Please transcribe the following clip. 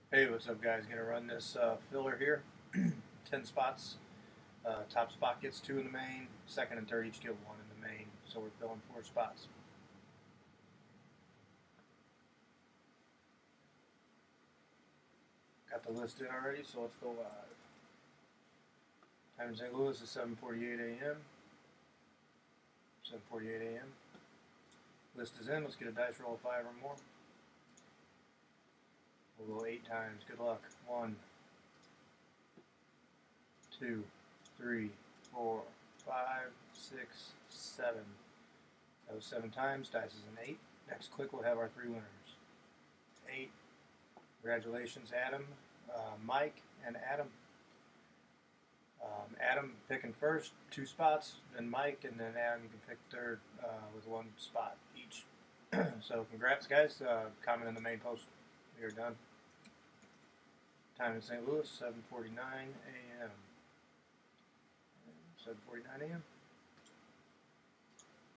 Hey, what's up, guys? Gonna run this filler here. 10 spots. Top spot gets 2 in the main. Second and third each get 1 in the main. So we're filling 4 spots. Got the list in already, so let's go live. Time in St. Louis is 7:48 a.m. 7:48 a.m. List is in. Let's get a dice roll of 5 or more. We'll go 8 times. Good luck. 1, 2, 3, 4, 5, 6, 7. That was 7 times. Dice is an 8. Next click, we'll have our 3 winners. 8. Congratulations, Adam, Mike, and Adam. Adam picking first, 2 spots, then Mike, and then Adam, you can pick third with 1 spot each. So congrats, guys. Comment in the main post. We are done. Time in St. Louis, 7:49 a.m. 7:49 a.m.